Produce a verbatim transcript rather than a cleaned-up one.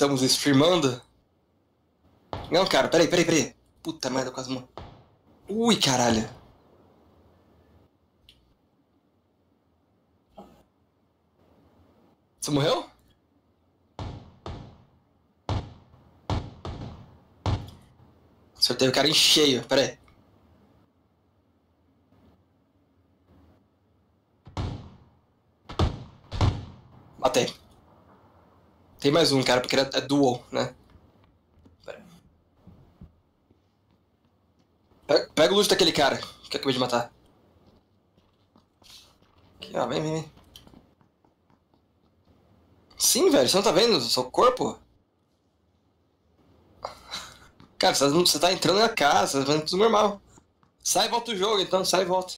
estamos streamando. Não, cara, peraí, peraí, peraí. Puta merda, quase morri. Ui, caralho. Você morreu? Acertei o cara em cheio, peraí. Matei. Tem mais um, cara, porque é dual, né? Pera. Pega, pega o loot daquele cara que eu acabei de matar. Aqui, ó, vem, vem, vem. Sim, velho, você não tá vendo o seu corpo? Cara, você, não, você tá entrando na casa, você tá fazendo tudo normal. Sai e volta o jogo, então, sai e volta.